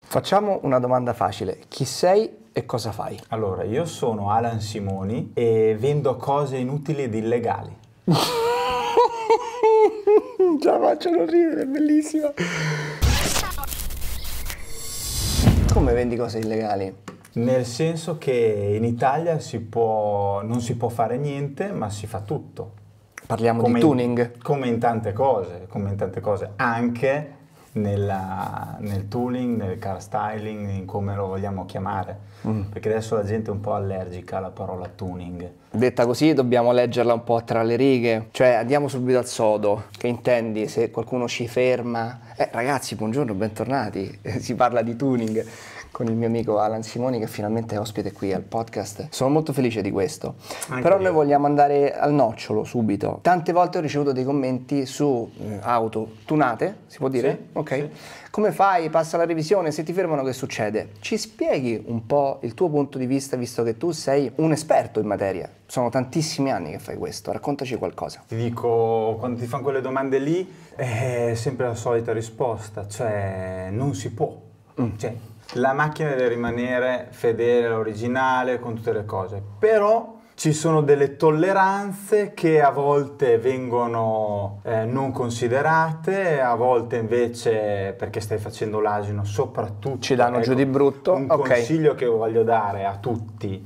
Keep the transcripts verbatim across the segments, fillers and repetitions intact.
Facciamo una domanda facile. Chi sei e cosa fai? Allora, io sono Alan Simoni e vendo cose inutili ed illegali. Ce la facciano ridere, è bellissima. Come vendi cose illegali? Nel senso che in Italia si può, non si può fare niente, ma si fa tutto. Parliamo come di tuning? In, come in tante cose, come in tante cose, anche nella, nel tuning, nel car styling, in come lo vogliamo chiamare. Mm. Perché adesso la gente è un po' allergica alla parola tuning. Detta così dobbiamo leggerla un po' tra le righe, cioè andiamo subito al sodo. Che intendi se qualcuno ci ferma? Eh ragazzi, buongiorno, bentornati, si parla di tuning con il mio amico Alan Simoni che finalmente è ospite qui al podcast. Sono molto felice di questo. Anche Però io. Noi vogliamo andare al nocciolo subito. Tante volte ho ricevuto dei commenti su eh, auto tunate, si può dire? Sì, ok. Sì. Come fai? Passa la revisione, se ti fermano che succede? Ci spieghi un po' il tuo punto di vista, visto che tu sei un esperto in materia. Sono tantissimi anni che fai questo, raccontaci qualcosa. Ti dico, quando ti fanno quelle domande lì, è sempre la solita risposta, cioè non si può. Mm. Cioè, la macchina deve rimanere fedele all'originale con tutte le cose, però ci sono delle tolleranze che a volte vengono eh, non considerate, a volte invece perché stai facendo l'asino soprattutto. Ci danno ecco, giù di brutto. Un okay. consiglio che voglio dare a tutti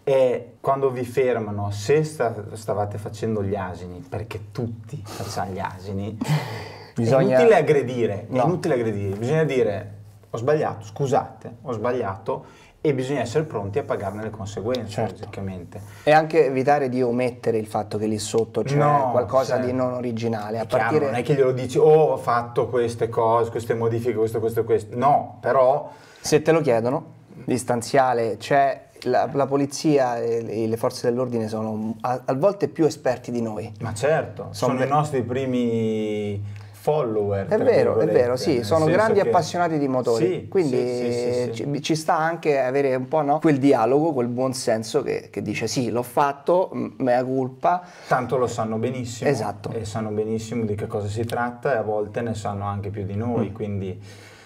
è quando vi fermano, se sta, stavate facendo gli asini, perché tutti facciamo gli asini, Bisogna... è inutile aggredire, no. è inutile aggredire, bisogna dire ho sbagliato, scusate, ho sbagliato e bisogna essere pronti a pagarne le conseguenze, certo. logicamente. E anche evitare di omettere il fatto che lì sotto c'è no, qualcosa certo. di non originale. A chiaro, partire... non è che glielo dici, oh ho fatto queste cose, queste modifiche, questo, questo, questo. No, però... Se te lo chiedono, distanziale, c'è... La, la polizia e le forze dell'ordine sono a, a volte più esperti di noi. Ma certo, sono, sono i nostri primi follower. È vero, è vero, sì, sono grandi che... appassionati di motori, sì, quindi sì, sì, sì, ci, sì. ci sta anche avere un po' no, quel dialogo, quel buon senso che, che dice sì, l'ho fatto, mea culpa. Tanto lo sanno benissimo. Esatto. E sanno benissimo di che cosa si tratta e a volte ne sanno anche più di noi, mm. quindi...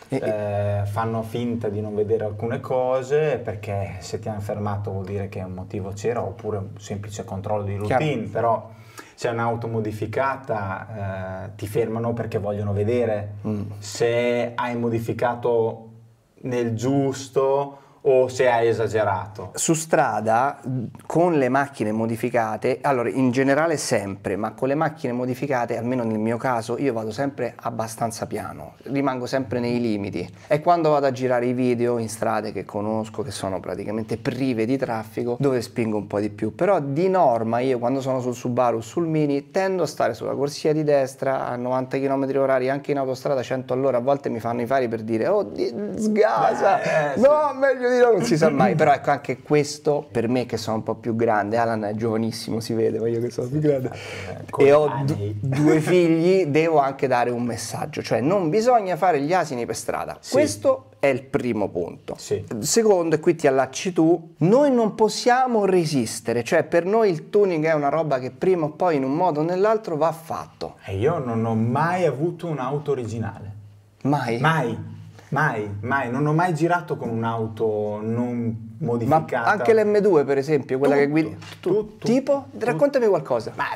Eh, fanno finta di non vedere alcune cose perché se ti hanno fermato vuol dire che un motivo c'era oppure un semplice controllo di routine. Chiaro. Però se è un'auto modificata eh, ti fermano perché vogliono vedere mm. se hai modificato nel giusto o se hai esagerato. Su strada con le macchine modificate, allora in generale sempre, ma con le macchine modificate, almeno nel mio caso, io vado sempre abbastanza piano, rimango sempre nei limiti. E quando vado a girare i video in strade che conosco, che sono praticamente prive di traffico, dove spingo un po' di più. Però di norma io quando sono sul Subaru, sul Mini, tendo a stare sulla corsia di destra a novanta chilometri orari, anche in autostrada cento all'ora, a volte mi fanno i fari per dire oh sgasa, eh, no sì. meglio di non si sa mai, però ecco anche questo per me che sono un po' più grande, Alan è giovanissimo, si vede, ma io che sono più grande e ho d- due figli, devo anche dare un messaggio, cioè non bisogna fare gli asini per strada, sì. questo è il primo punto. Sì. Secondo, e qui ti allacci tu, noi non possiamo resistere, cioè per noi il tuning è una roba che prima o poi in un modo o nell'altro va fatto. E io non ho mai avuto un'auto originale. Mai? Mai. Mai, mai, non ho mai girato con un'auto non modificata. Ma anche l'emme due per esempio, quella tutto, che guidi... Tu, tutto, tipo? Tutto. Raccontami qualcosa. Ma,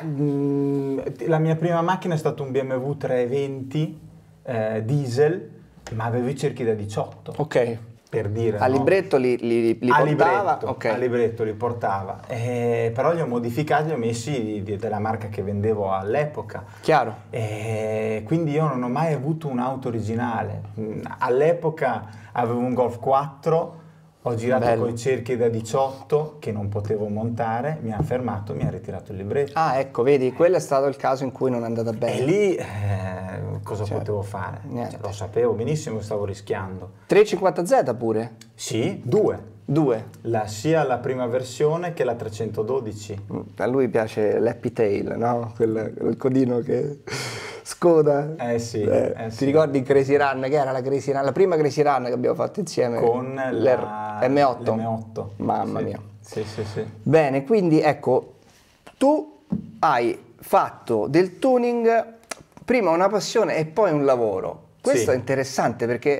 mh, la mia prima macchina è stata un B M W trecentoventi eh, diesel, ma avevo i cerchi da diciotto. Ok. Per dire, a no? libretto li, li, li a portava? Libretto, okay. A libretto li portava, eh, però li ho modificati, li ho messi della marca che vendevo all'epoca. Chiaro. Eh, quindi io non ho mai avuto un'auto originale. All'epoca avevo un Golf quattro, ho girato con i cerchi da diciotto che non potevo montare, mi ha fermato, mi ha ritirato il libretto. Ah ecco, vedi, quello è stato il caso in cui non è andata bene. E lì eh, cosa cioè, potevo fare? Cioè, lo sapevo benissimo che stavo rischiando. trecentocinquanta Z pure? Sì, due. Due? La, sia la prima versione che la trecentododici. A lui piace l'Happy Tail, no? Quel, quel codino che... Skoda. Eh sì, eh, eh ti sì. ricordi Crazy Run? Che era la Crazy Run? La prima Crazy Run che abbiamo fatto insieme con la emme otto. l'emme otto. Mamma sì. mia. Sì, sì, sì. Bene, quindi ecco, tu hai fatto del tuning prima una passione e poi un lavoro. Questo sì. è interessante perché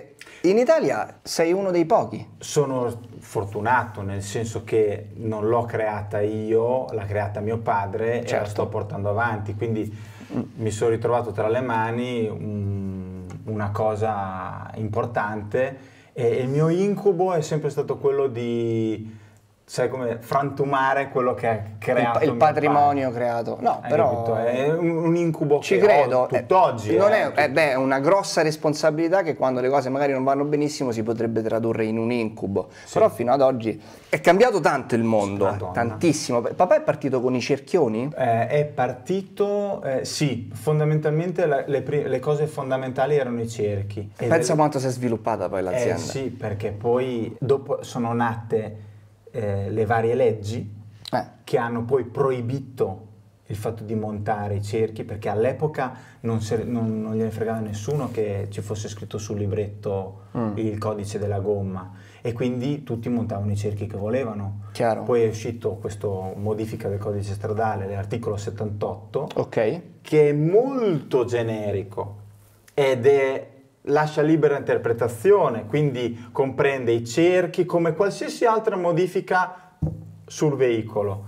In Italia sei uno dei pochi. Sono fortunato nel senso che non l'ho creata io, l'ha creata mio padre, certo, e la sto portando avanti, quindi mm. mi sono ritrovato tra le mani um, una cosa importante, e il mio incubo è sempre stato quello di, sai, come frantumare quello che ha creato il, il patrimonio padre. creato. No, Hai però capito? È un, un incubo ci che credo. ho tutt'oggi. Non eh, è, è, è una grossa responsabilità che quando le cose magari non vanno benissimo si potrebbe tradurre in un incubo. Sì. Però fino ad oggi è cambiato tanto il mondo, Madonna. tantissimo. Papà è partito con i cerchioni? Eh, è partito, eh, sì, fondamentalmente le, le, le cose fondamentali erano i cerchi. E pensa delle... quanto si è sviluppata poi l'azienda. Eh sì, perché poi dopo sono nate Eh, le varie leggi eh. che hanno poi proibito il fatto di montare i cerchi, perché all'epoca non, non, non gliene fregava nessuno che ci fosse scritto sul libretto mm. il codice della gomma, e quindi tutti montavano i cerchi che volevano. Chiaro. Poi è uscito questa modifica del codice stradale, l'articolo settantotto, okay. che è molto generico ed è lascia libera interpretazione, quindi comprende i cerchi come qualsiasi altra modifica sul veicolo.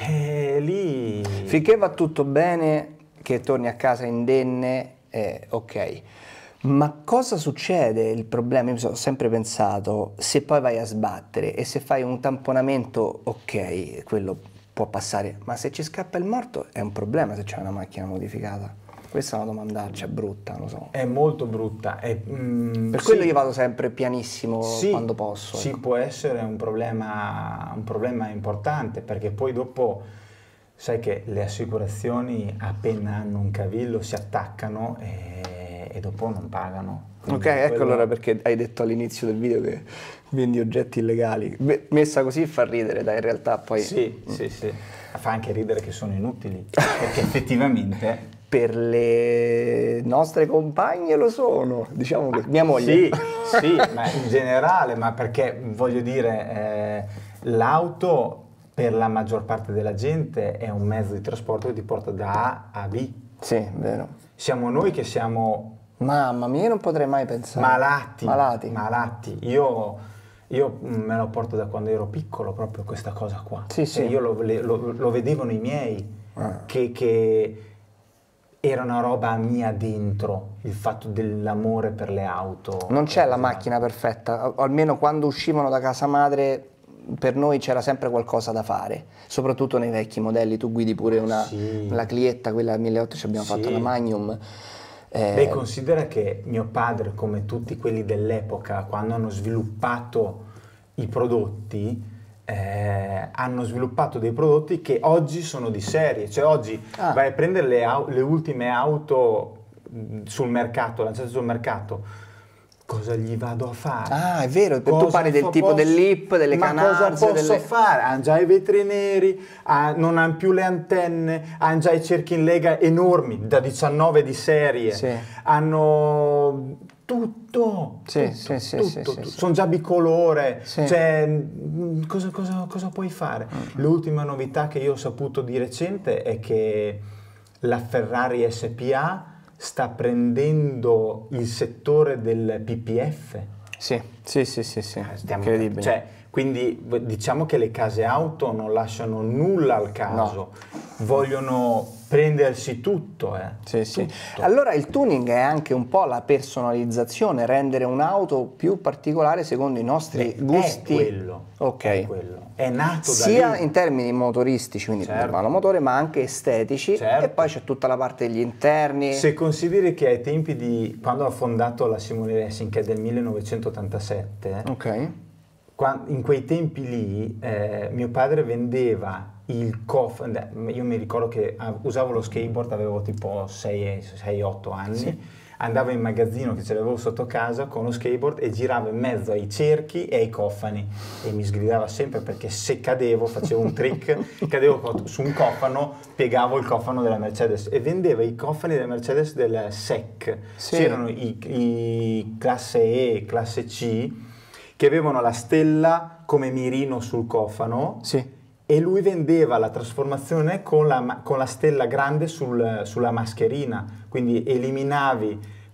E lì... Finché va tutto bene, che torni a casa indenne, eh, ok. Ma cosa succede? Il problema, io mi sono sempre pensato, se poi vai a sbattere e se fai un tamponamento, ok, quello può passare, ma se ci scappa il morto è un problema se c'è una macchina modificata. Questa è una domandaccia brutta, lo so. È molto brutta. È, mm, per quello sì, io vado sempre pianissimo sì, quando posso. Sì, ecco. Può essere un problema, un problema importante, perché poi dopo, sai che le assicurazioni appena hanno un cavillo si attaccano e, e dopo non pagano. Quindi ok, quello... ecco allora perché hai detto all'inizio del video che vendi oggetti illegali. Beh, messa così fa ridere, dai, in realtà poi... Sì, mm. sì, sì. Fa anche ridere che sono inutili, perché effettivamente... Per le nostre compagne lo sono, diciamo così. Mia moglie. Sì, sì, ma in generale, ma perché voglio dire, eh, l'auto per la maggior parte della gente è un mezzo di trasporto che ti porta da A a B. Sì, vero. Siamo noi che siamo... Mamma mia, io non potrei mai pensare. Malati. Malati. Malati. Io, io me lo porto da quando ero piccolo, proprio questa cosa qua. Sì, sì. E io lo, lo, lo vedevo nei miei, ah. che... che era una roba mia dentro, il fatto dell'amore per le auto. Non c'è la macchina perfetta, o almeno quando uscivano da casa madre per noi c'era sempre qualcosa da fare, soprattutto nei vecchi modelli. Tu guidi pure una, sì. la Clietta, quella milleottocento, ci abbiamo sì. fatto la Magnum. Eh... Beh, considera che mio padre, come tutti quelli dell'epoca, quando hanno sviluppato i prodotti, Eh, hanno sviluppato dei prodotti che oggi sono di serie, cioè oggi ah. vai a prendere le, le ultime auto sul mercato, lanciate sul mercato, cosa gli vado a fare? Ah, è vero, cosa tu parli del tipo posso, dell'Hip, delle ma canarze. Ma cosa posso delle... fare? Hanno già i vetri neri, ha, non hanno più le antenne, hanno già i cerchi in lega enormi, da diciannove di serie, sì. hanno... Tutto, sì, tutto, sì, sì, tutto, sì, tutto. sì, sì. Sono già bicolore, sì. cioè cosa, cosa, cosa puoi fare? Mm-hmm. L'ultima novità che io ho saputo di recente è che la Ferrari S P A sta prendendo il settore del P P F. Sì, sì, sì, sì, sì. Stiamo, incredibile. Cioè, quindi diciamo che le case auto non lasciano nulla al caso, no. Vogliono prendersi tutto. Eh. Sì, sì. Tutto. Allora il tuning è anche un po' la personalizzazione, rendere un'auto più particolare secondo i nostri Beh, gusti. È quello. Ok. È quello. È nato sia da lì. in termini motoristici, quindi certo. il motore, ma anche estetici, certo. e poi c'è tutta la parte degli interni. Se consideri che ai tempi di quando ha fondato la Simone Racing, che è del millenovecentottantasette, ok. in quei tempi lì eh, mio padre vendeva il cofano, io mi ricordo che usavo lo skateboard, avevo tipo sei otto anni, sì. andavo in magazzino che ce l'avevo sotto casa con lo skateboard e giravo in mezzo ai cerchi e ai cofani e mi sgridava sempre perché se cadevo facevo un trick, cadevo su un cofano, piegavo il cofano della Mercedes e vendeva i cofani della Mercedes del S E C, sì. c'erano i, i classe E, classe C, che avevano la stella come mirino sul cofano, sì. e lui vendeva la trasformazione con la, con la stella grande sul, sulla mascherina, quindi eliminavi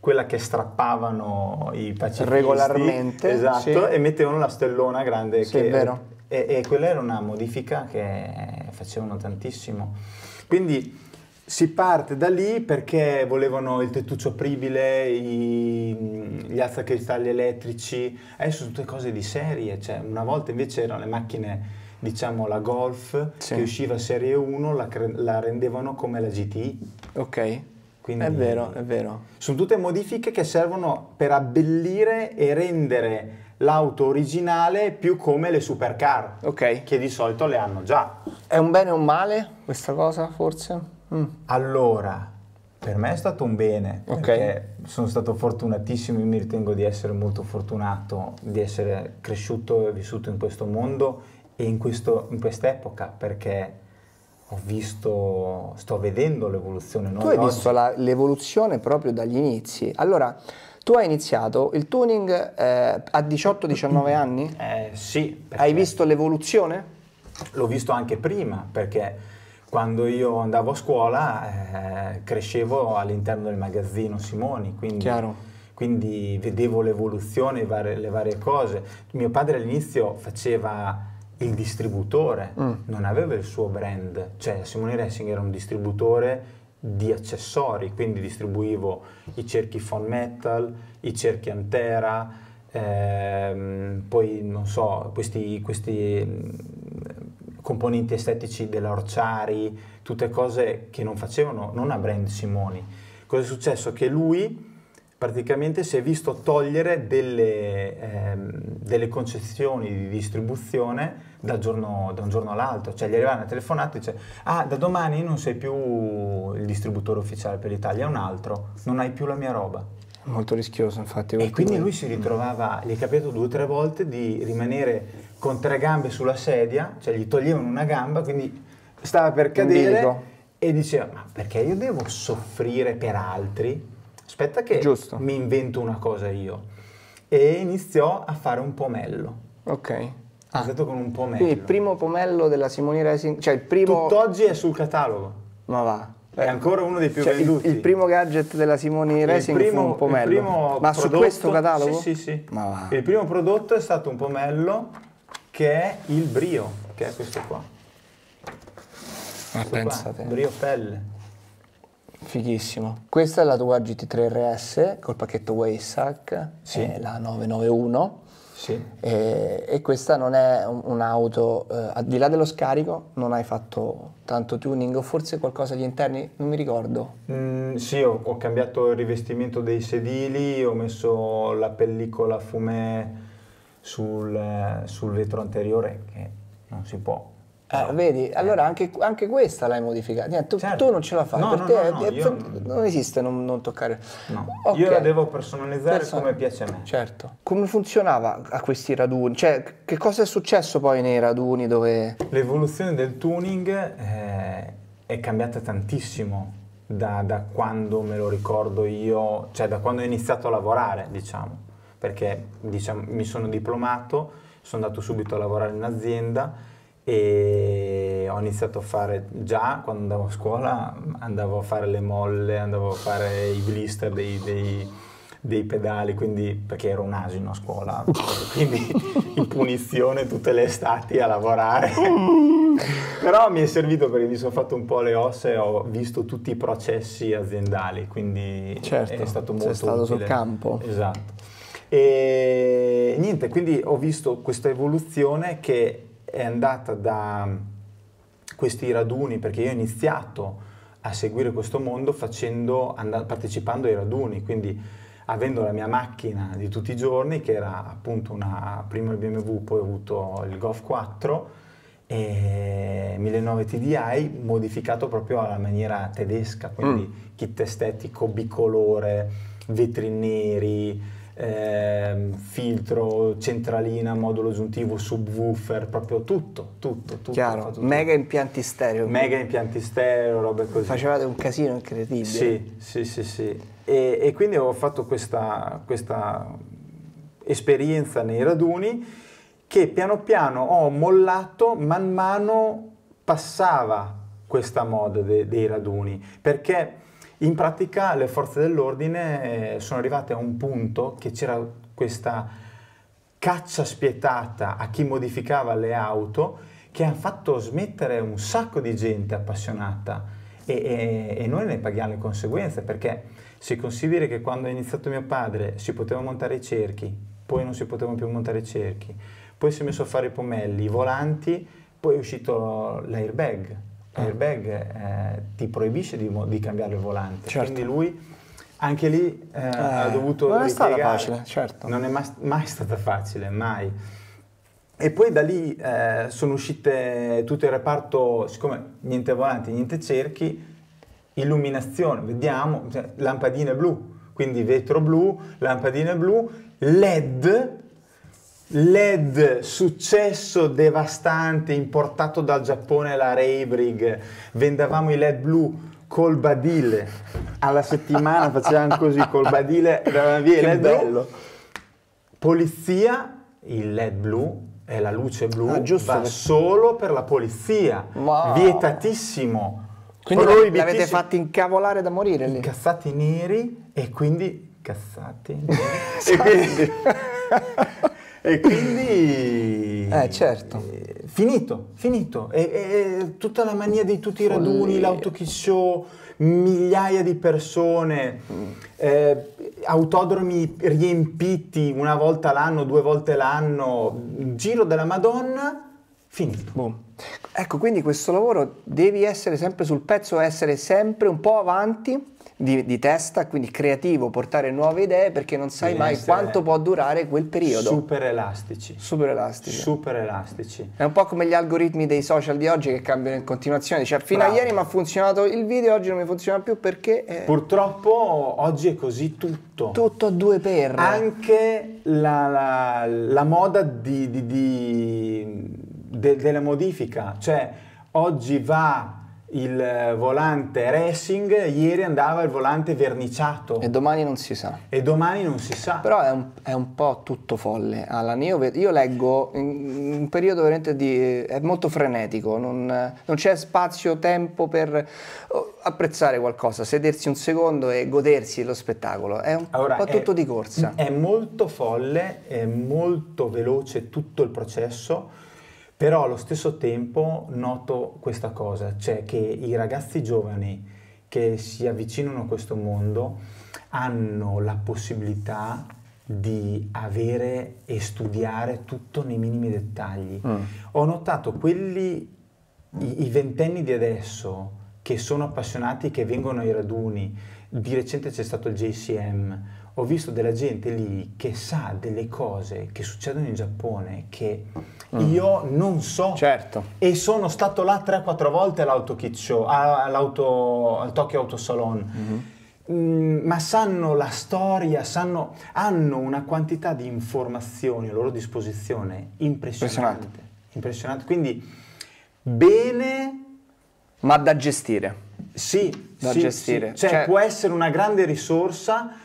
quella che strappavano i pacifisti regolarmente, esatto, sì. e mettevano la stellona grande, sì, che, è vero. E, e quella era una modifica che facevano tantissimo. Quindi si parte da lì perché volevano il tettuccio apribile, i, gli alzacristalli elettrici, adesso sono tutte cose di serie, cioè una volta invece erano le macchine, diciamo la Golf, sì. che usciva serie uno, la, la rendevano come la G T I. Ok, quindi è vero, è vero. Sono tutte modifiche che servono per abbellire e rendere l'auto originale più come le supercar, ok, che di solito le hanno già. È un bene o un male questa cosa, forse? Mm. Allora, per me è stato un bene, okay. perché sono stato fortunatissimo, io mi ritengo di essere molto fortunato, di essere cresciuto e vissuto in questo mondo e in, questo, in quest'epoca, perché ho visto, sto vedendo l'evoluzione. Tu hai oggi. visto l'evoluzione proprio dagli inizi. Allora, tu hai iniziato il tuning eh, a diciotto diciannove anni? Eh, sì. Hai visto l'evoluzione? L'ho visto anche prima, perché quando io andavo a scuola eh, crescevo all'interno del magazzino Simoni, quindi, quindi vedevo l'evoluzione, le varie, le varie cose. Mio padre all'inizio faceva il distributore, mm. non aveva il suo brand, cioè Simoni Racing era un distributore di accessori, quindi distribuivo i cerchi Von Metal, i cerchi Antera, ehm, poi non so, questi, questi componenti estetici della Orciari, tutte cose che non facevano, non a brand Simoni. Cosa è successo? Che lui praticamente si è visto togliere delle, ehm, delle concessioni di distribuzione da, giorno, da un giorno all'altro, cioè gli arrivava una telefonata e dice ah, da domani non sei più il distributore ufficiale per l'Italia, è un altro, non hai più la mia roba. Molto rischioso, infatti. E quindi lui si ritrovava, gli è capitato due o tre volte di rimanere con tre gambe sulla sedia, cioè gli toglievano una gamba, quindi stava per cadere e diceva ma perché io devo soffrire per altri? Aspetta che Giusto. mi invento una cosa io. E iniziò a fare un pomello. Ok. Ha iniziato ah. con un pomello. Quindi il primo pomello della Simoni Racing, cioè il primo... Tutt'oggi è sul catalogo. Ma va. È ancora uno dei più cioè, venduti. Il, il primo gadget della Simoni Racing primo, fu un pomello. Il primo Ma prodotto, su questo catalogo? Sì, sì, sì. Ma va. Il primo prodotto è stato un pomello che è il Brio, che è questo qua. Ma questo pensate. Qua, Brio Pelle. Fighissimo. Questa è la tua G T tre R S col pacchetto Waysack, sì. È la novecentonovantuno. Sì. E, e questa non è un'auto, eh, al di là dello scarico, non hai fatto tanto tuning o forse qualcosa agli interni, non mi ricordo. Mm, sì, ho, ho cambiato il rivestimento dei sedili, ho messo la pellicola fumé sul, sul vetro anteriore, che non si può. Eh, vedi, allora anche, anche questa l'hai modificata. Niente, tu, certo. tu non ce la fai, no, per no, te no, no, è, io... non esiste non, non toccare. No. Okay. Io la devo personalizzare Person... come piace a me. Certo. Come funzionava a questi raduni? Cioè, che cosa è successo poi nei raduni dove... L'evoluzione del tuning eh, è cambiata tantissimo da, da quando me lo ricordo io, cioè da quando ho iniziato a lavorare, diciamo, perché diciamo, mi sono diplomato, sono andato subito a lavorare in azienda e ho iniziato a fare, già quando andavo a scuola andavo a fare le molle, andavo a fare i blister dei, dei, dei pedali, quindi perché ero un asino a scuola, quindi in punizione tutte le estati a lavorare. Però mi è servito perché mi sono fatto un po' le ossa e ho visto tutti i processi aziendali, quindi certo, è stato molto sei stato utile. sul campo. Esatto. E niente, quindi ho visto questa evoluzione che è andata da questi raduni, perché io ho iniziato a seguire questo mondo facendo, and- partecipando ai raduni, quindi avendo la mia macchina di tutti i giorni, che era appunto una, prima il B M W, poi ho avuto il Golf quattro e millenovecento T D I modificato proprio alla maniera tedesca, quindi mm. kit estetico, bicolore, vetri neri, Eh, filtro, centralina, modulo aggiuntivo, subwoofer, proprio tutto, tutto, tutto. Chiaro, tutto, mega tutto. impianti stereo. Mega impianti stereo, robe così. Facevate un casino incredibile. Sì, sì, sì, sì. E, e quindi ho fatto questa, questa esperienza nei raduni che piano piano ho mollato man mano passava questa moda de, dei raduni, perché in pratica le forze dell'ordine sono arrivate a un punto che c'era questa caccia spietata a chi modificava le auto, che hanno fatto smettere un sacco di gente appassionata, e, e, e noi ne paghiamo le conseguenze, perché si consideri che quando è iniziato mio padre si poteva montare i cerchi, poi non si potevano più montare i cerchi, poi si è messo a fare i pomelli, i volanti, poi è uscito l'airbag. L'airbag eh, ti proibisce di, di cambiare il volante, certo. Quindi lui anche lì eh, eh, ha dovuto non è stata ripiegare. facile, certo. Non è mai, mai stata facile, mai. E poi da lì eh, sono uscite tutto il reparto, siccome niente volanti, niente cerchi, illuminazione, vediamo, cioè, lampadine blu, quindi vetro blu, lampadine blu, L E D, L E D, successo devastante, importato dal Giappone, la Reybrig, vendavamo i L E D blu col badile, alla settimana facevamo così col badile, andavamo via il L E D bello. Polizia, il L E D blu e la luce blu ah, va per... solo per la polizia, wow. Vietatissimo. Quindi l'avete fatti incavolare da morire lì? Incazzati neri e quindi... Cazzati neri. e quindi... e quindi... Eh, certo. Eh, finito, finito. E, e tutta la mania di tutti i raduni, l'autokit show, migliaia di persone, mm. eh, autodromi riempiti una volta l'anno, due volte l'anno, giro della Madonna, finito. Boom. Ecco, quindi questo lavoro devi essere sempre sul pezzo, essere sempre un po' avanti di, di testa, quindi creativo, portare nuove idee, perché non sai mai quanto può durare quel periodo. Super elastici. Super elastici. Super elastici. È un po' come gli algoritmi dei social di oggi che cambiano in continuazione. Cioè, fino Bravo. a ieri mi ha funzionato il video, oggi non mi funziona più perché... È... Purtroppo oggi è così tutto. Tutto a due per. Anche la, la, la moda di... di, di De, della modifica, cioè oggi va il volante racing, ieri andava il volante verniciato e domani non si sa e domani non si sa però è un, è un po' tutto folle, Alan. Io, io leggo in un periodo veramente di è molto frenetico, non, non c'è spazio, tempo per apprezzare qualcosa, sedersi un secondo e godersi lo spettacolo, è un allora, po' tutto è, di corsa, è molto folle, è molto veloce tutto il processo. Però allo stesso tempo noto questa cosa, cioè che i ragazzi giovani che si avvicinano a questo mondo hanno la possibilità di avere e studiare tutto nei minimi dettagli. Mm. Ho notato quelli, i, i ventenni di adesso, che sono appassionati, che vengono ai raduni, di recente c'è stato il J C M, ho visto della gente lì che sa delle cose che succedono in Giappone che mm. io non so. Certo. E sono stato là tre quattro volte all'AutoKit Show, all'auto, al Tokyo Auto Salon. Mm-hmm. Mm, ma sanno la storia, sanno, hanno una quantità di informazioni a loro disposizione impressionante. Impressionante. Impressionante. Quindi bene... Ma da gestire. Sì, da sì, gestire. Sì. Cioè, cioè può essere una grande risorsa,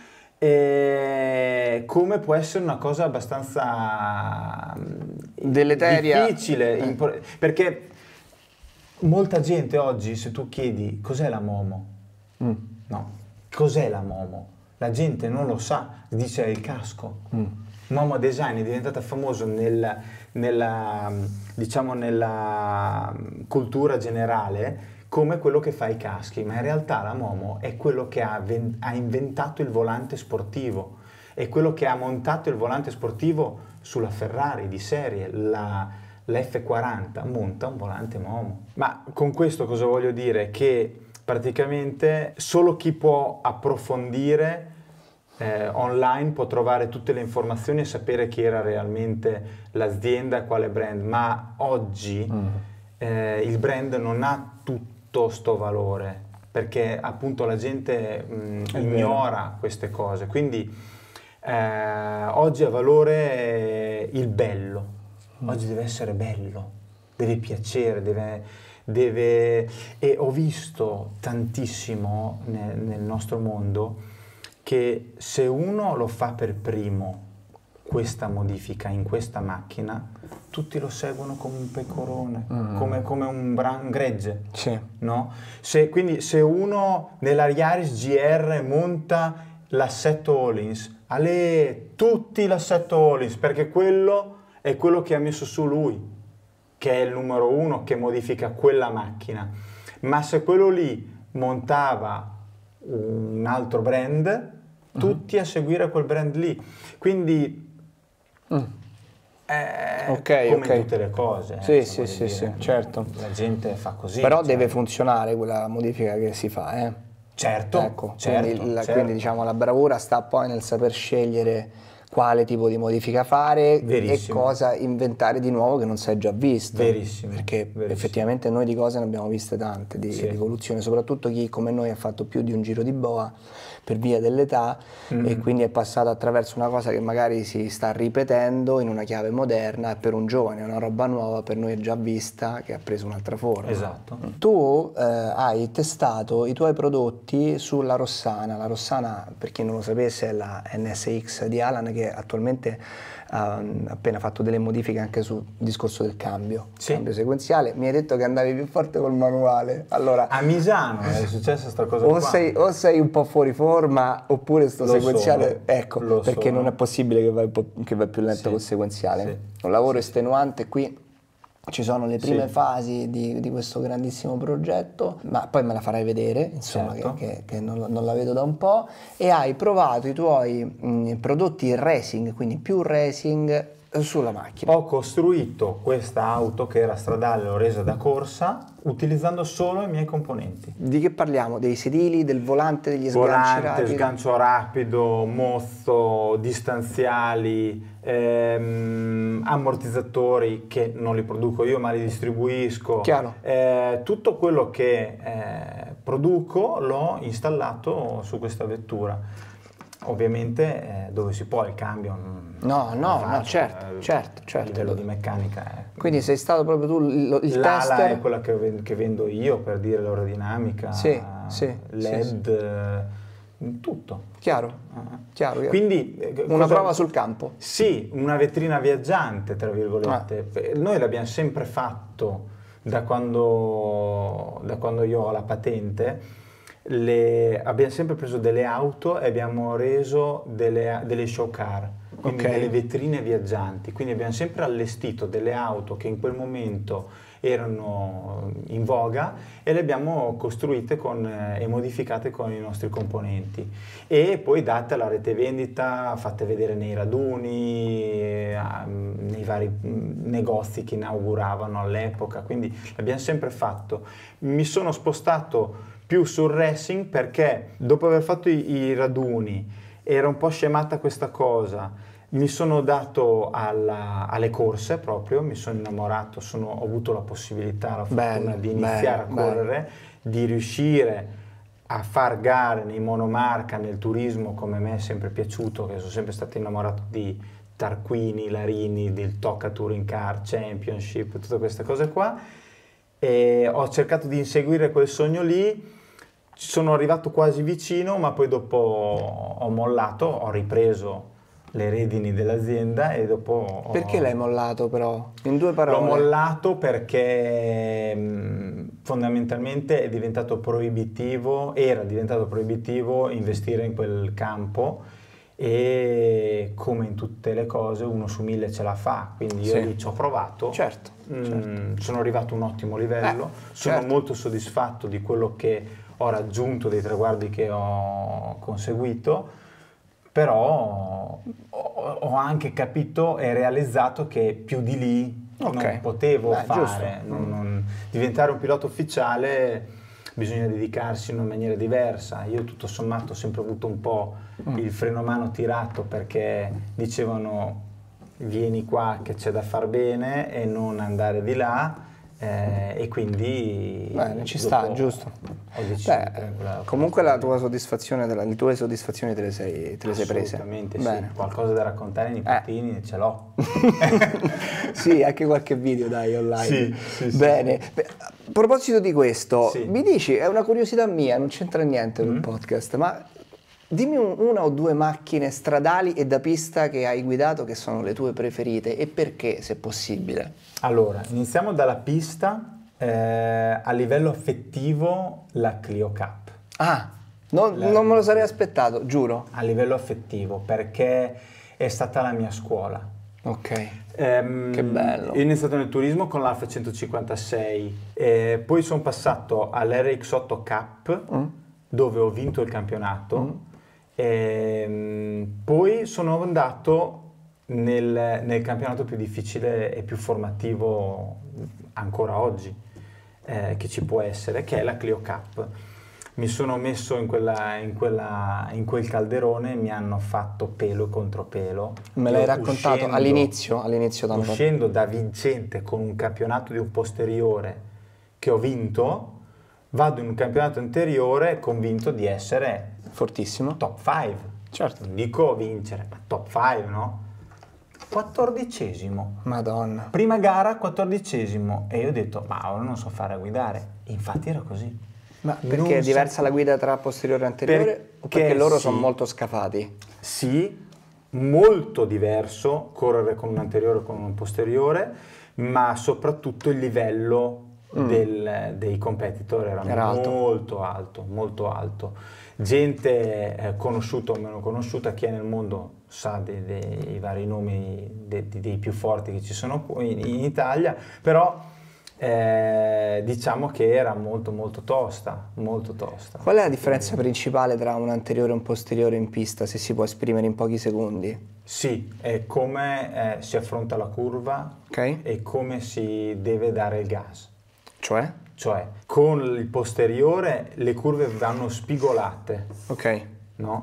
eh, come può essere una cosa abbastanza deleteria, difficile, eh. impor- perché molta gente oggi, se tu chiedi cos'è la Momo, mm. no, cos'è la Momo? La gente non lo sa, dice il casco. Mm. Momo Design è diventata famosa nel, nella, diciamo, nella cultura generale come quello che fa i caschi, ma in realtà la Momo è quello che ha, ven- ha inventato il volante sportivo, è quello che ha montato il volante sportivo sulla Ferrari di serie, la, la F quaranta monta un volante Momo. Ma con questo cosa voglio dire? Che praticamente solo chi può approfondire eh, online può trovare tutte le informazioni e sapere chi era realmente l'azienda, quale brand, ma oggi mm. eh, il brand non ha tutto sto valore, perché appunto la gente mh, ignora vero. queste cose, quindi eh, oggi ha valore il bello, oggi deve essere bello, deve piacere, deve, deve... e ho visto tantissimo nel, nel nostro mondo che se uno lo fa per primo questa modifica in questa macchina, tutti lo seguono come un pecorone, mm. come, come un, bran, un gregge. Sì. No? Se, quindi se uno nella Yaris G R monta l'assetto Öhlins, alle tutti l'assetto Öhlins, perché quello è quello che ha messo su lui, che è il numero uno che modifica quella macchina. Ma se quello lì montava un altro brand, tutti mm. a seguire quel brand lì. Quindi mm. è okay, come okay. in tutte le cose. Sì, eh, sì, sì, dire, sì, certo. La gente fa così. Però cioè. deve funzionare quella modifica che si fa, eh? Certo, ecco, certo, quindi, la, certo. quindi diciamo la bravura sta poi nel saper scegliere quale tipo di modifica fare Verissimo. e cosa inventare di nuovo che non si è già visto. Verissimo. Perché Verissimo. effettivamente noi di cose ne abbiamo viste tante, di, sì. di evoluzione, soprattutto chi come noi ha fatto più di un giro di boa per via dell'età mm. e quindi è passato attraverso una cosa che magari si sta ripetendo in una chiave moderna e per un giovane è una roba nuova, per noi è già vista, che ha preso un'altra forma. Esatto. Tu eh, hai testato i tuoi prodotti sulla Rossana. La Rossana, per chi non lo sapesse, è la N S X di Alan, che attualmente ha appena fatto delle modifiche anche sul discorso del cambio, sì. cambio sequenziale. Mi hai detto che andavi più forte col manuale. Allora, a Misano è successa sta cosa o qua. sei, o sei un po' fuori forma oppure sto lo sequenziale, sono, ecco, lo perché sono. non è possibile che vai, un po', che vai più lento sì. col sequenziale. Sì. Un lavoro sì, estenuante qui. Ci sono le prime sì. fasi di, di questo grandissimo progetto, ma poi me la farai vedere, insomma, certo. che, che, che non, non la vedo da un po', e hai provato i tuoi mh, prodotti racing, quindi più racing sulla macchina. Ho costruito questa auto che era stradale, l'ho resa da corsa, utilizzando solo i miei componenti. Di che parliamo? Dei sedili, del volante, degli sganci Volante, rapidi? sgancio rapido, mozzo, distanziali, ehm, ammortizzatori che non li produco io ma li distribuisco. Chiaro. Eh, tutto quello che eh, produco l'ho installato su questa vettura. Ovviamente eh, dove si può il cambio no no faccio, no certo eh, certo certo a livello di meccanica eh. Quindi sei stato proprio tu il, il l'ala tester? è quella che, che vendo io, per dire, l'aerodinamica, sì, sì, L E D, sì, sì. tutto chiaro, uh-huh. chiaro, chiaro. Quindi eh, una cosa... prova sul campo, sì, una vetrina viaggiante tra virgolette. ah. Noi l'abbiamo sempre fatto da quando, da quando io ho la patente. Le, abbiamo sempre preso delle auto e abbiamo reso delle, delle show car, quindi okay. delle vetrine viaggianti, quindi abbiamo sempre allestito delle auto che in quel momento erano in voga e le abbiamo costruite con, eh, e modificate con i nostri componenti e poi date alla rete vendita, fatte vedere nei raduni, eh, nei vari negozi che inauguravano all'epoca, quindi l'abbiamo sempre fatto. Mi sono spostato più sul racing perché dopo aver fatto i, i raduni era un po' scemata questa cosa, mi sono dato alla, alle corse proprio, mi sono innamorato, sono, ho avuto la possibilità, la fortuna bello, di iniziare bello, a correre, bello. Di riuscire a far gare nei monomarca, nel turismo, come a me è sempre piaciuto, che sono sempre stato innamorato di Tarquini, Larini, del Tocca Touring Car, Championship, tutte queste cose qua, e ho cercato di inseguire quel sogno lì. Sono arrivato quasi vicino, ma poi dopo ho mollato, ho ripreso le redini dell'azienda e dopo... Perché ho... l'hai mollato però? In due parole. L'ho mollato perché mh, fondamentalmente è diventato proibitivo, era diventato proibitivo investire in quel campo e come in tutte le cose uno su mille ce la fa, quindi io sì. lì ci ho provato. Certo, mh, certo. Sono arrivato a un ottimo livello, eh, sono certo. molto soddisfatto di quello che ho raggiunto, dei traguardi che ho conseguito, però ho, ho anche capito e realizzato che più di lì okay. non potevo Beh, fare. Non, non, diventare un pilota ufficiale bisogna dedicarsi in una maniera diversa. Io tutto sommato ho sempre avuto un po' mm. il freno a mano tirato perché dicevano vieni qua che c'è da far bene e non andare di là. Eh, e quindi Beh, ci sta, giusto. Ho deciso Beh, quella, comunque la tua soddisfazione, della, le tue soddisfazioni te le sei, te le sei prese. Assolutamente sì, Bene. Qualcosa da raccontare ai nipotini eh. ce l'ho. Sì, anche qualche video dai online. Sì, sì, Bene. sì. Beh, a proposito di questo, sì. mi dici, è una curiosità mia, non c'entra niente con mm. il podcast, ma Dimmi un- una o due macchine stradali e da pista che hai guidato che sono le tue preferite e perché, se possibile. Allora, iniziamo dalla pista. Eh, a livello affettivo, la Clio Cup. Ah, non, La- non me lo sarei aspettato, giuro. A livello affettivo, perché è stata la mia scuola. Ok, Ehm, che bello. Io ho iniziato nel turismo con l'Alfa centocinquantasei, eh, poi sono passato all'R X otto Cup, Mm. dove ho vinto il campionato. Mm. Ehm, poi sono andato nel, nel campionato più difficile e più formativo ancora oggi, eh, che ci può essere, che è la Clio Cup. Mi sono messo in, quella, in, quella, in quel calderone, mi hanno fatto pelo e contropelo. Me l'hai Io raccontato uscendo- all'inizio, all'inizio t'hanno fatto- Uscendo da vincente con un campionato di un posteriore che ho vinto, vado in un campionato anteriore convinto di essere Fortissimo. top cinque. Certo. Non dico vincere, ma top cinque, no? quattordicesimo. Madonna. Prima gara, quattordicesimo. E io ho detto, ma ora non so fare a guidare. Infatti era così. Ma Non perché è so- diversa la guida tra posteriore e anteriore? o Perché perché loro sì. sono molto scafati? Sì, molto diverso correre con un anteriore e con un posteriore, ma soprattutto il livello del- dei competitor era, Era alto. molto alto, molto alto. Gente eh, conosciuta o meno conosciuta, chi è nel mondo sa dei, dei vari nomi de- de- dei più forti che ci sono qui in, in Italia, però eh, diciamo che era molto molto tosta, molto tosta. Qual è la differenza principale tra un anteriore e un posteriore in pista, se si può esprimere in pochi secondi? Sì, è come eh, si affronta la curva Ok? e come si deve dare il gas. Cioè? Cioè, con il posteriore le curve vanno spigolate, Ok. no?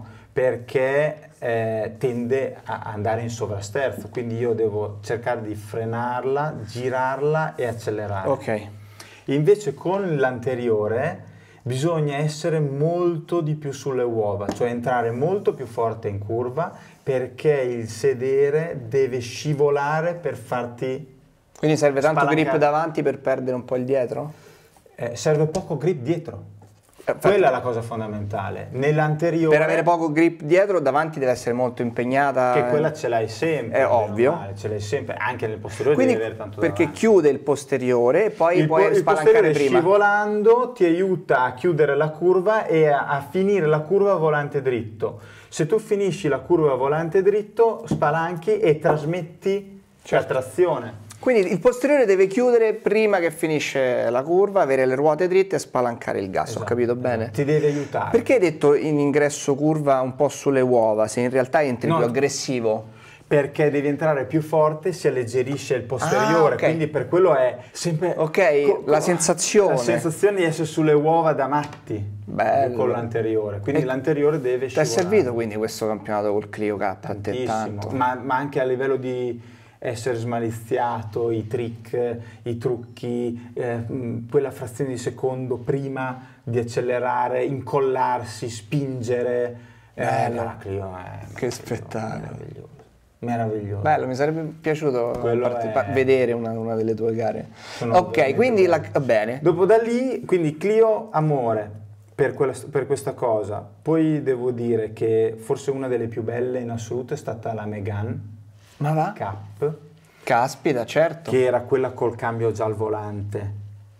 Perché eh, tende a andare in sovrasterzo, quindi io devo cercare di frenarla, girarla e accelerare. Ok. Invece con l'anteriore bisogna essere molto di più sulle uova, cioè entrare molto più forte in curva perché il sedere deve scivolare per farti... Quindi serve tanto Spalancare. grip davanti per perdere un po' il dietro? eh, serve poco grip dietro. Eh, infatti, Quella è la cosa fondamentale. Nell'anteriore... per avere poco grip dietro, davanti deve essere molto impegnata. Che quella ce l'hai sempre. È bene o ovvio. male, ce l'hai sempre, anche nel posteriore Quindi, devi avere tanto perché davanti. chiude il posteriore e poi il, po- puoi il spalancare posteriore prima. scivolando ti aiuta a chiudere la curva e a, a finire la curva a volante dritto. Se tu finisci la curva a volante dritto, spalanchi e trasmetti la trazione. Quindi il posteriore deve chiudere prima che finisce la curva, avere le ruote dritte e spalancare il gas, ho Esatto, capito bene? Ti deve aiutare. Perché hai detto in ingresso curva un po' sulle uova, se in realtà entri No, più aggressivo? Perché devi entrare più forte, si alleggerisce il posteriore, Ah, ok. quindi per quello è sempre... Ok, la sensazione. La sensazione di essere sulle uova da matti. Bello. Con l'anteriore, quindi E l'anteriore deve Ti è scivolare. servito quindi questo campionato col Clio Cup a te Tantissimo, tanto? ma, ma anche a livello di essere smaliziato, i trick, i trucchi, eh, mh, quella frazione di secondo prima di accelerare, incollarsi, spingere. Eh, Bello. la Clio è Che spettacolo. meraviglioso. Meraviglioso. Bello, mi sarebbe piaciuto Quello parti- è- pa- vedere una, una delle tue gare. Sono Ok, veramente quindi la, belli. va bene. Dopo da lì, quindi Clio amore per, quella- per questa cosa. Poi devo dire che forse una delle più belle in assoluto è stata la Megane Ma va? Cup, Caspita, certo. che era quella col cambio già al volante.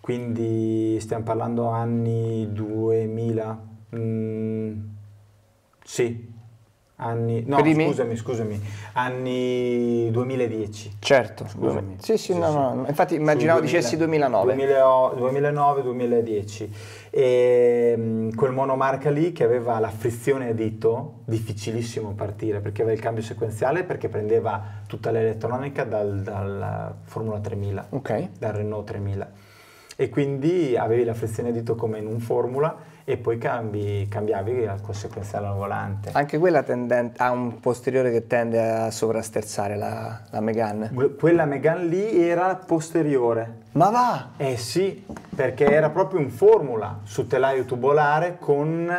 Quindi stiamo parlando anni duemila. Mm, sì, anni... No, Primi? scusami, scusami. Anni duemiladieci. Certo, Scusami. Sì, sì, Sì, no, sì. no, no. Infatti immaginavo Sul dicessi duemilanove. duemilanove duemiladieci. E mh, quel monomarca lì che aveva la frizione a dito, difficilissimo partire perché aveva il cambio sequenziale, perché prendeva tutta l'elettronica dal, dal Formula tremila, Ok. dal Renault tremila. E quindi avevi la frizione a dito come in un Formula e poi cambi, cambiavi col sequenziale al volante. Anche quella tenden- ha un posteriore che tende a sovrasterzare la, la Megane. Que- Quella Megane lì era posteriore. Ma va! Eh sì, perché era proprio un Formula su telaio tubolare con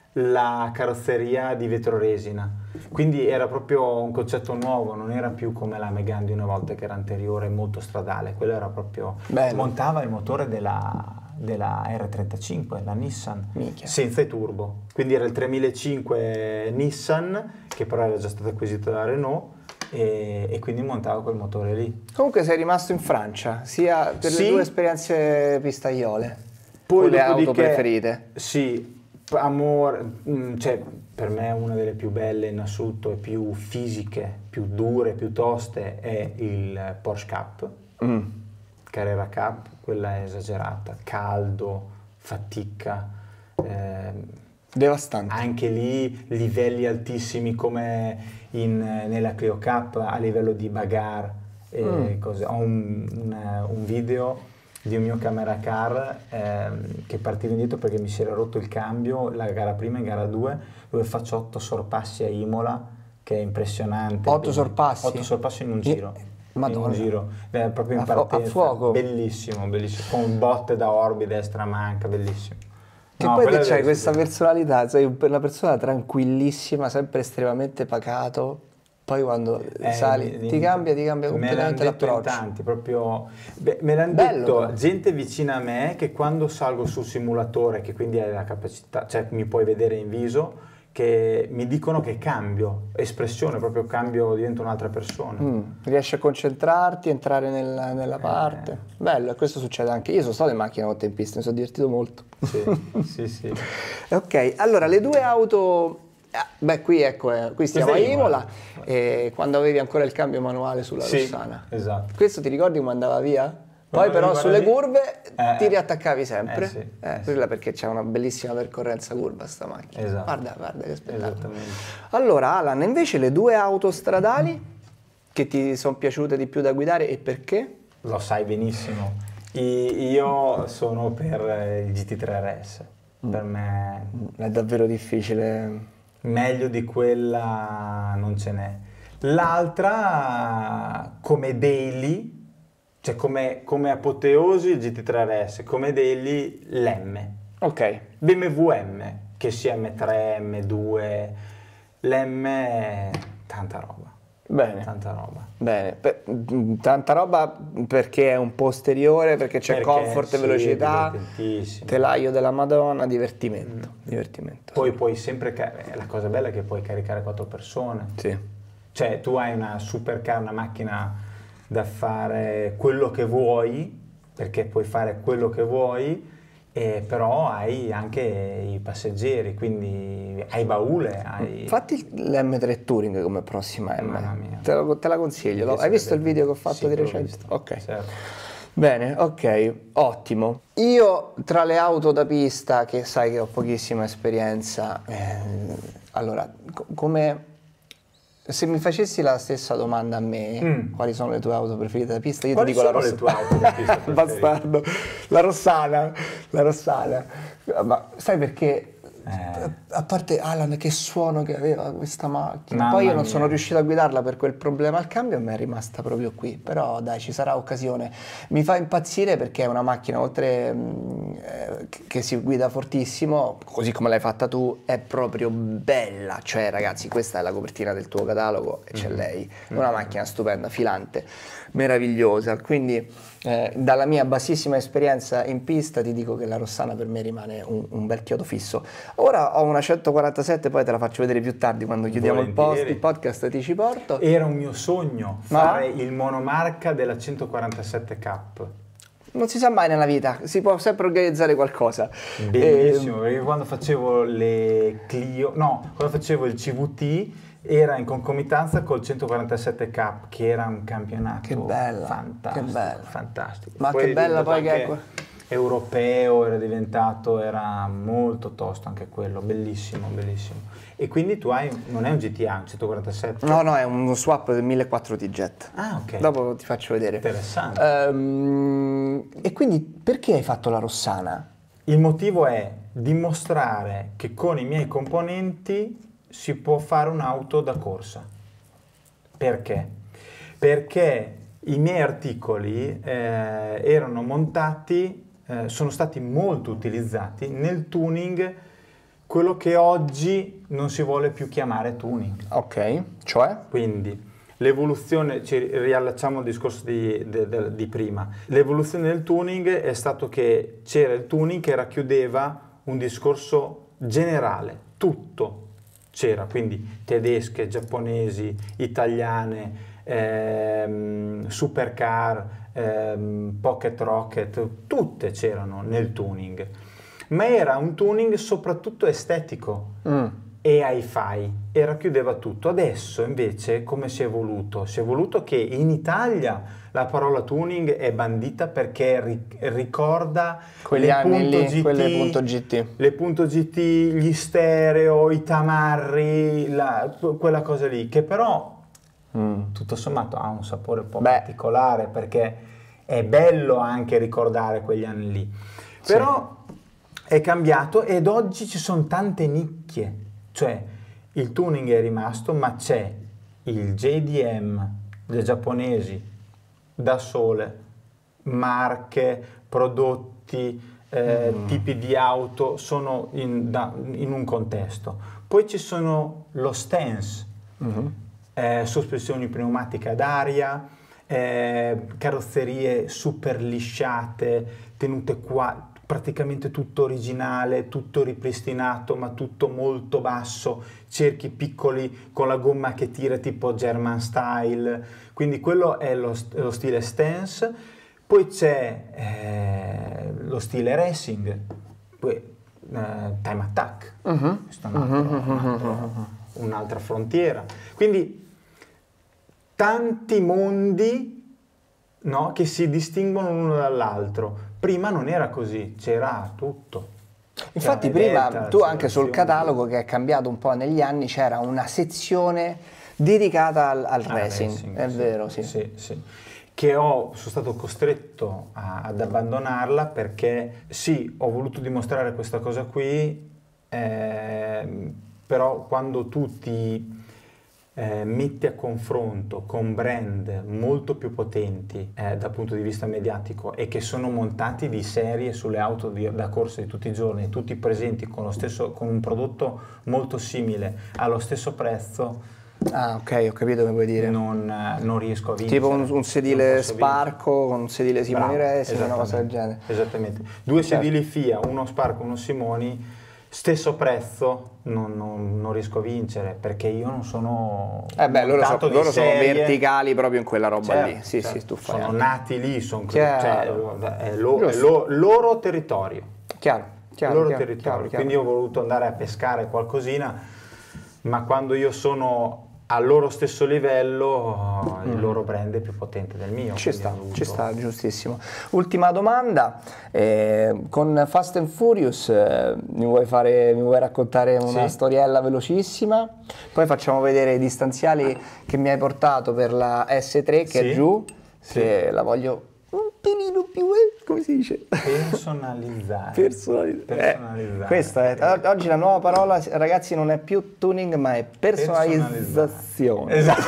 la carrozzeria di vetroresina. Quindi era proprio un concetto nuovo, non era più come la Megane di una volta che era anteriore e molto stradale. Quello era proprio... Bello. montava il motore della, della R trentacinque, la Nissan, Minchia. senza i turbo. Quindi era il tremilacinque Nissan, che però era già stato acquisito da Renault, e, e quindi montavo quel motore lì. Comunque sei rimasto in Francia, sia per Sì. le tue esperienze pistaiole, Poi o le auto dopodiché- preferite. Sì, amore, mm, cioè per me una delle più belle in assoluto e più fisiche, più dure, più toste è il Porsche Cup, Mm. Carrera Cup, quella è esagerata, caldo, fatica, ehm, Devastante. anche lì livelli altissimi come in- nella Clio Cup a livello di bagarre e Mm. cose. Ho un, un- un video di un mio camera car ehm, che partiva indietro perché mi si era rotto il cambio, la gara prima e gara due, dove faccio otto sorpassi a Imola, che è impressionante. Otto Quindi, sorpassi? otto sorpassi in un I- giro. Madonna. In un giro, eh, proprio in A fu- a partenza. fuoco? Bellissimo, bellissimo. Con botte da orbi, destra manca, bellissimo. Che No, poi quella te c'hai deve questa essere- personalità, sei un- una persona tranquillissima, sempre estremamente pacato, poi quando Eh, sali mi- ti cambia, ti cambia me l'hanno completamente detto in l'approccio. tanti, proprio, beh, me l'hanno Bello, detto però. gente vicina a me che quando salgo sul simulatore, che quindi hai la capacità, cioè mi puoi vedere in viso, che mi dicono che cambio espressione, proprio cambio, divento un'altra persona. Mm, riesci a concentrarti, entrare nella, nella parte. Bello, e questo succede anche. Io sono stato in macchina con te in pista, mi sono divertito molto. Sì, sì, sì. Ok, allora le due auto. ah, Beh, qui ecco, eh, qui stiamo a Questa è Imola. Imola, eh, quando avevi ancora il cambio manuale sulla Sì, Rossana. esatto. Questo ti ricordi come andava via? Poi Quando però mi sulle guardavi- curve Eh, ti riattaccavi sempre. eh sì, Eh, eh quella perché c'è una bellissima percorrenza curva sta macchina. Esatto. Guarda, guarda che spettacolo. Esattamente. Allora, Alan, invece le due auto stradali che ti sono piaciute di più da guidare e perché? Lo sai benissimo. I- io sono per eh, il G T tre R S. Per me È davvero difficile. meglio di quella non ce n'è. L'altra come daily, cioè come, come apoteosi il G T tre R S, come daily l'M. Ok. B M W M, che sia M tre, M due, l'M è tanta roba. Bene. Tanta roba. Bene, Per- mm, tanta roba perché è un posteriore, perché c'è Perché, comfort e sì, velocità, divertentissimo. telaio della Madonna, divertimento, divertimento. Poi puoi sempre, ca- eh, la cosa bella è che puoi caricare quattro persone. Sì. Cioè tu hai una supercar, una macchina da fare quello che vuoi, perché puoi fare quello che vuoi, e però hai anche i passeggeri, quindi hai baule, hai... Fatti l'M tre Touring come prossima M. Mamma mia. Te, lo- te la consiglio. Mi Hai piace visto il vedere. video che ho fatto Sì, di l'ho recente? visto. Ok. Certo. Bene, ok, ottimo. Io tra le auto da pista, che sai che ho pochissima esperienza, eh, allora, co- come se mi facessi la stessa domanda a me, Mm. quali sono le tue auto preferite da pista? Io Quali ti dico sono la le tue auto da pista preferite? Bastardo, la Rossana, la Rossana. Ma sai perché? Eh. A parte Alan, che suono che aveva questa macchina. Mamma Poi io non mia. sono riuscito a guidarla per quel problema al cambio e mi è rimasta proprio qui. Però dai, ci sarà occasione. Mi fa impazzire perché è una macchina, oltre mm, eh, che- che si guida fortissimo, così come l'hai fatta tu, è proprio bella. Cioè, ragazzi, questa è la copertina del tuo catalogo e c'è lei. È una macchina stupenda, filante, meravigliosa. Quindi, eh, dalla mia bassissima esperienza in pista, ti dico che la Rossana per me rimane un, un bel chiodo fisso. Ora ho una centoquarantasette, poi te la faccio vedere più tardi quando chiudiamo il, post, Volentieri. il podcast, ti ci porto. Era un mio sogno Ma? fare il monomarca della centoquarantasette Cup. Non si sa mai nella vita, si può sempre organizzare qualcosa. Bellissimo, Ehm, perché quando facevo le Clio, no, quando facevo il C V T era in concomitanza col centoquarantasette Cup, che era un campionato Che bella, fantastico, che bella. fantastico. Ma Poi che è bella diventato poi che è anche que- europeo, era diventato, era molto tosto anche quello, bellissimo, bellissimo. E quindi tu hai, non è un G T A, un centoquarantasette? No, no, è un swap del millequattrocento T-Jet. Ah, ok. Dopo ti faccio vedere. Interessante. Ehm, e quindi perché hai fatto la Rossana? Il motivo è dimostrare che con i miei componenti si può fare un'auto da corsa. Perché? Perché i miei articoli eh, erano montati, eh, sono stati molto utilizzati nel tuning, quello che oggi non si vuole più chiamare tuning. Ok, cioè? Quindi l'evoluzione, ci riallacciamo al discorso di, de, de, di prima, l'evoluzione del tuning è stato che c'era il tuning che racchiudeva un discorso generale, tutto c'era, quindi tedesche, giapponesi, italiane, ehm, supercar, ehm, pocket rocket, tutte c'erano nel tuning, ma era un tuning soprattutto estetico. Mm. E hi-fi, e racchiudeva tutto. Adesso invece come si è evoluto? Si è evoluto che in Italia la parola tuning è bandita perché ri ricorda quegli le anni punto lì, G T, quelle punto G T, le punto G T, gli stereo, i tamarri, la, quella cosa lì, che però mm. tutto sommato ha un sapore un po' Beh. particolare, perché è bello anche ricordare quegli anni lì. Però sì. è cambiato ed oggi ci sono tante nicchie. Cioè il tuning è rimasto, ma c'è il J D M dei giapponesi, da sole, marche, prodotti, eh, mm. tipi di auto, sono in, da, in un contesto. Poi ci sono lo stance, mm-hmm. eh, sospensioni pneumatiche ad aria, eh, carrozzerie super lisciate, tenute qua, praticamente tutto originale, tutto ripristinato, ma tutto molto basso, cerchi piccoli con la gomma che tira tipo German style, quindi quello è lo, lo stile stance. Poi c'è eh, lo stile racing, poi eh, time attack, uh-huh. questa è un'altra uh-huh. un frontiera, quindi tanti mondi, no, che si distinguono l'uno dall'altro. Prima non era così, c'era tutto. Infatti prima delta, tu anche sul catalogo, che è cambiato un po' negli anni, c'era una sezione dedicata al, al ah, racing, racing, è sì, vero, sì. sì, sì. Che ho, sono stato costretto a, ad abbandonarla perché sì, ho voluto dimostrare questa cosa qui, eh, però quando tu ti Eh, metti a confronto con brand molto più potenti eh, dal punto di vista mediatico e che sono montati di serie sulle auto di, da corsa di tutti i giorni, tutti presenti con, lo stesso, con un prodotto molto simile allo stesso prezzo. Ah, ok, ho capito che vuoi dire. Non, non riesco a vincere. Tipo un, un sedile Sparco vincere. Con un sedile Simoni Racing, una cosa del genere. Esattamente. Due certo. sedili F I A, uno Sparco, uno Simoni, stesso prezzo, non, non, non riesco a vincere perché io non sono eh beh loro, so, loro sono verticali proprio in quella roba certo, lì sì, certo. sì, tu fai sono anche. nati lì, sono cioè, è, lo, è lo, loro territorio, chiaro, chiaro, loro chiaro, territorio. Chiaro, chiaro. Quindi ho voluto andare a pescare qualcosina, ma quando io sono al loro stesso livello mm. il loro brand è più potente del mio. Ci sta, avuto... ci sta, giustissimo. Ultima domanda, eh, con Fast and Furious eh, mi, vuoi fare, mi vuoi raccontare una sì. storiella velocissima? Poi facciamo vedere i distanziali che mi hai portato per la S tre che sì. è giù, se sì. la voglio un pelino più, eh, come si dice? Personalizzare. Personalizzare. Personalizzare. Eh, questa è, oggi la nuova parola, ragazzi, non è più tuning, ma è personalizzazione. Esatto.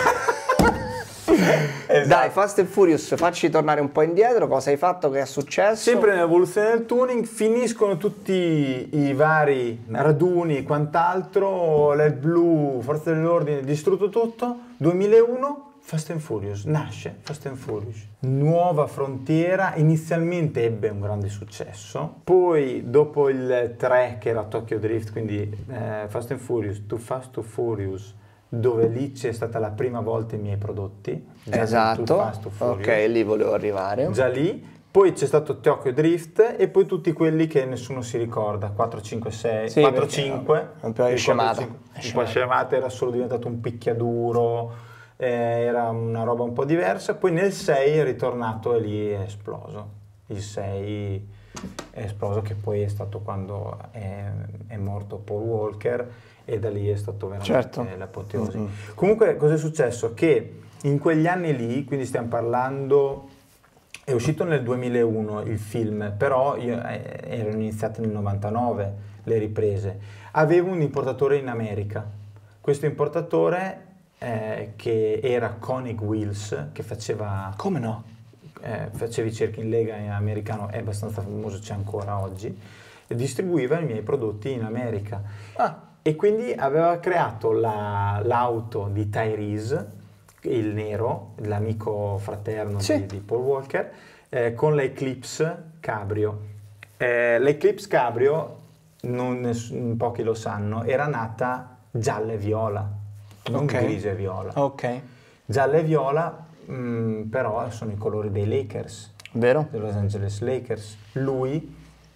esatto. Dai, Fast and Furious, facci tornare un po' indietro, cosa hai fatto, che è successo? Sempre nell'evoluzione del tuning, finiscono tutti i vari raduni e quant'altro, l'E L blu, Forze dell'Ordine, distrutto tutto, duemilauno, Fast and Furious, nasce Fast and Furious, nuova frontiera, inizialmente ebbe un grande successo, poi dopo il tre che era Tokyo Drift, quindi eh, Fast and Furious, Too Fast Too Furious, dove lì c'è stata la prima volta i miei prodotti, già esatto, Too Fast, Too Furious, ok, lì volevo arrivare, già lì, poi c'è stato Tokyo Drift e poi tutti quelli che nessuno si ricorda, quattro, cinque, sei, sì, quattro, cinque, un po' scemata, un po' scemata, era solo diventato un picchiaduro, era una roba un po' diversa. Poi nel sei è ritornato e lì è esploso, il sei è esploso, che poi è stato quando è, è morto Paul Walker e da lì è stato veramente certo. l'apoteosi. Mm-hmm. Comunque cosa è successo? Che in quegli anni lì, quindi stiamo parlando, è uscito nel duemilauno il film, però io, eh, erano iniziate nel novantanove le riprese, avevo un importatore in America, questo importatore Eh, che era Koenig Wheels, che faceva... Come no? Eh, faceva i cerchi in lega, in americano, è abbastanza famoso, c'è ancora oggi, e distribuiva i miei prodotti in America. Ah. E quindi aveva creato la, l'auto di Tyrese il nero, l'amico fraterno Sì. di, di Paul Walker, eh, con l'Eclipse Cabrio. Eh, L'Eclipse Cabrio, non ness- pochi lo sanno, era nata gialla e viola, non Ok. grigia e viola. Ok. Gialla e viola, mh, però sono i colori dei Lakers, Vero? dei Los Angeles Lakers. Lui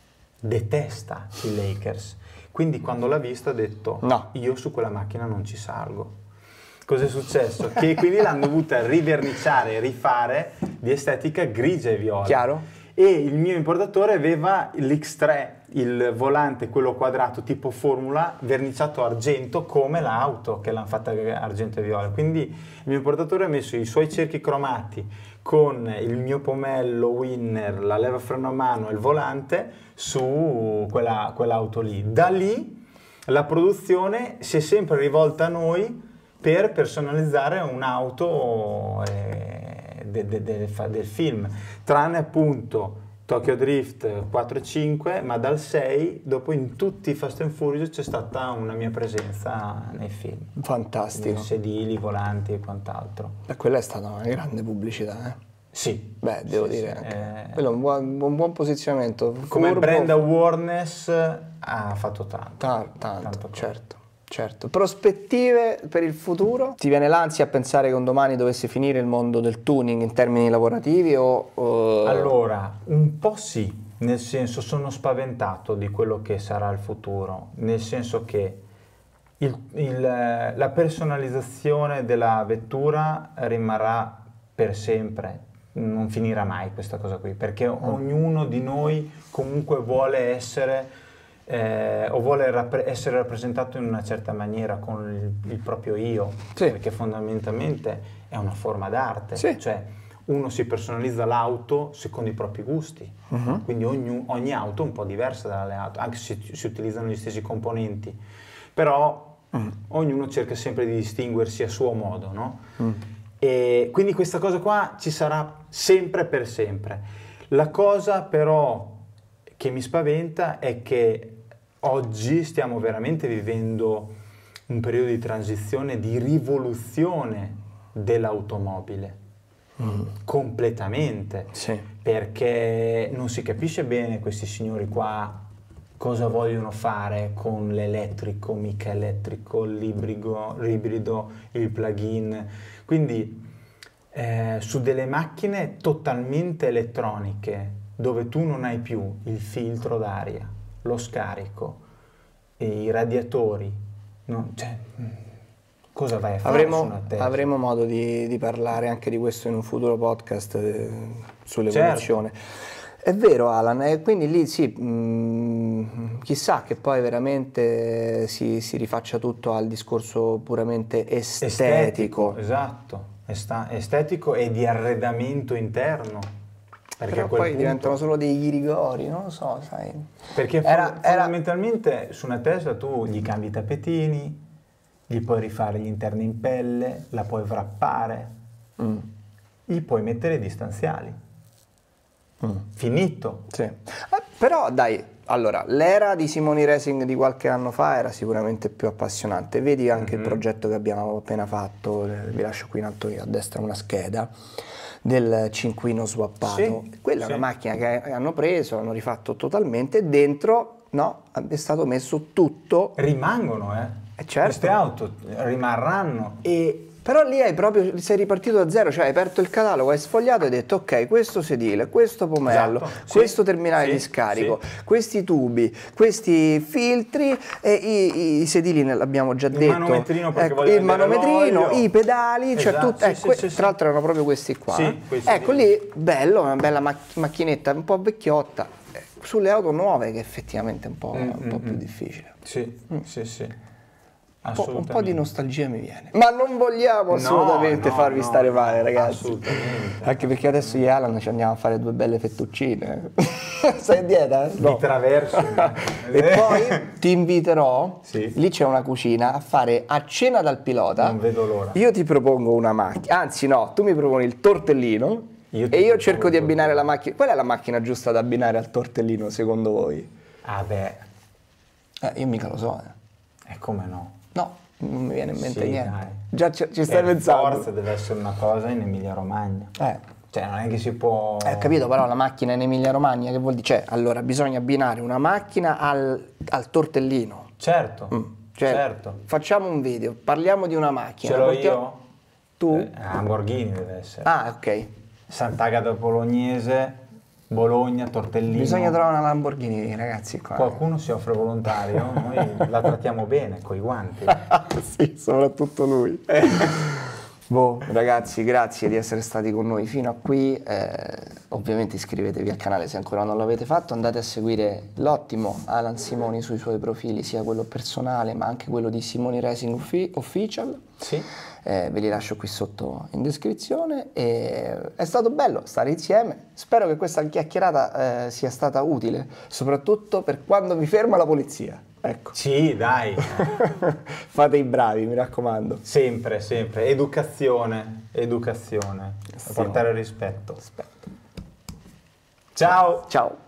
detesta i Lakers, quindi quando l'ha vista ha detto No. io su quella macchina non ci salgo. Cos'è successo? Che quindi l'hanno dovuta riverniciare, rifare di estetica grigia e viola. Chiaro? E il mio importatore aveva l'X tre, il volante, quello quadrato tipo Formula, verniciato argento come l'auto che l'hanno fatta argento e viola. Quindi il mio importatore ha messo i suoi cerchi cromati con il mio pomello Winner, la leva freno a mano e il volante su quella, quell'auto lì. Da lì la produzione si è sempre rivolta a noi per personalizzare un'auto eh, de, de, de, del film, tranne appunto Tokyo Drift quattro e cinque, ma dal sei, dopo in tutti i Fast and Furious c'è stata una mia presenza nei film. Fantastico. Sedili, volanti e quant'altro. E quella è stata una grande pubblicità, eh? Sì. Beh, devo sì, dire sì, anche. eh, Quello è un buon, un buon posizionamento. come Furbo. brand awareness ha fatto tanto. Ta- tanto, Tanto certo, certo. Prospettive per il futuro? Ti viene l'ansia a pensare che un domani dovesse finire il mondo del tuning in termini lavorativi o... o- Allora, un po' sì, nel senso sono spaventato di quello che sarà il futuro, nel senso che il- il- la personalizzazione della vettura rimarrà per sempre, non finirà mai questa cosa qui, perché ognuno di noi comunque vuole essere eh, o vuole rappre- essere rappresentato in una certa maniera con il, il proprio io, Sì. perché fondamentalmente è una forma d'arte, Sì. cioè uno si personalizza l'auto secondo i propri gusti, Mhm. quindi ogni, ogni auto è un po' diversa dalle auto, anche se si utilizzano gli stessi componenti, però Mm. ognuno cerca sempre di distinguersi a suo modo, no? Mm. E quindi questa cosa qua ci sarà sempre per sempre. La cosa però che mi spaventa è che oggi stiamo veramente vivendo un periodo di transizione, di rivoluzione dell'automobile. Mm. Completamente, Sì. perché non si capisce bene questi signori qua cosa vogliono fare con l'elettrico, mica elettrico, l'ibrido, l'ibrido, il plug-in. Quindi eh, su delle macchine totalmente elettroniche, dove tu non hai più il filtro d'aria, lo scarico, e i radiatori, no? Cioè, cosa vai a fare su Avremo, una Tesla? avremo modo di, di parlare anche di questo in un futuro podcast eh, sull'evoluzione. È vero, Alan, e quindi lì sì, mh, chissà che poi veramente si, si rifaccia tutto al discorso puramente estetico. Estetico, esatto, Esta- estetico e di arredamento interno. Perché Però a quel poi punto- diventano solo dei rigori, non lo so, sai. Perché Era- fon- era- fondamentalmente su una Tesla tu gli cambi i tappetini, gli puoi rifare gli interni in pelle, la puoi wrappare, Mm, gli puoi mettere i distanziali. mm. Finito. Sì. Eh, però dai, allora, l'era di Simoni Racing di qualche anno fa era sicuramente più appassionante. Vedi anche il Mhm. progetto che abbiamo appena fatto, eh, vi lascio qui in alto a destra una scheda, del cinquino swappato. Sì, Quella è sì. una macchina che hanno preso, hanno rifatto totalmente, e dentro, no, è stato messo tutto. Rimangono, eh. Eh, certo. Queste auto rimarranno. E però lì hai proprio, sei ripartito da zero, cioè hai aperto il catalogo, hai sfogliato e hai detto ok, questo sedile, questo pomello, Esatto, sì, questo terminale sì, di scarico, sì. questi tubi, questi filtri e i, i sedili ne l'abbiamo già Il detto. manometrino perché Ecco, voglio il vedere manometrino, l'olio. i pedali, cioè Esatto, tut- sì, eh, sì, que- sì, sì. tra l'altro erano proprio questi qua. Sì, eh. questi Ecco lì. lì, bello, una bella mac- macchinetta, un po' vecchiotta, eh, sulle auto nuove che effettivamente è un po', Mm, un po' mm, più mm. difficile. Sì, sì, sì. Un po', un po' di Assolutamente. nostalgia mi viene. Ma non vogliamo No, assolutamente no, farvi no, stare no, male, ragazzi. assolutamente. Anche perché adesso io e Alan ci andiamo a fare due belle fettuccine. Stai in dieta? Di No. traverso. E poi ti inviterò, Sì. lì c'è una cucina, a fare a cena dal pilota. Non vedo l'ora. Io ti propongo una macchina, anzi no, tu mi proponi il tortellino Io ti e io propongo cerco il di abbinare la tortellino. macchina. Qual è la macchina giusta da abbinare al tortellino secondo voi? Ah beh, Eh, io mica lo so. Eh. e come no? No, non mi viene in mente Sì, niente. dai. Già ci, ci stai Per pensando? forza deve essere una cosa in Emilia Romagna. Eh. Cioè non è che si può... Eh, ho capito, però la macchina in Emilia Romagna che vuol dire? Cioè, allora bisogna abbinare una macchina al, al tortellino. Certo, Mm. Cioè, certo. facciamo un video, parliamo di una macchina. Ce l'ho portiamo- io? Tu? Eh, Lamborghini deve essere. Ah, ok. Sant'Agata Bolognese, Bologna, tortellino. Bisogna trovare una Lamborghini, ragazzi, qua. Qualcuno si offre volontario, noi la trattiamo bene, coi guanti. Sì, soprattutto lui. Boh, ragazzi, grazie di essere stati con noi fino a qui. Eh, ovviamente iscrivetevi al canale se ancora non l'avete fatto. Andate a seguire l'ottimo Alan Simoni sui suoi profili, sia quello personale ma anche quello di Simoni Racing Offi- Official. Sì. Eh, ve li lascio qui sotto in descrizione. E è stato bello stare insieme. Spero che questa chiacchierata eh, sia stata utile, soprattutto per quando vi ferma la polizia. Ecco. Sì, dai. Fate i bravi, mi raccomando. Sempre, sempre. Educazione, educazione. Sì. Portare rispetto. Aspetta. Ciao. Ciao.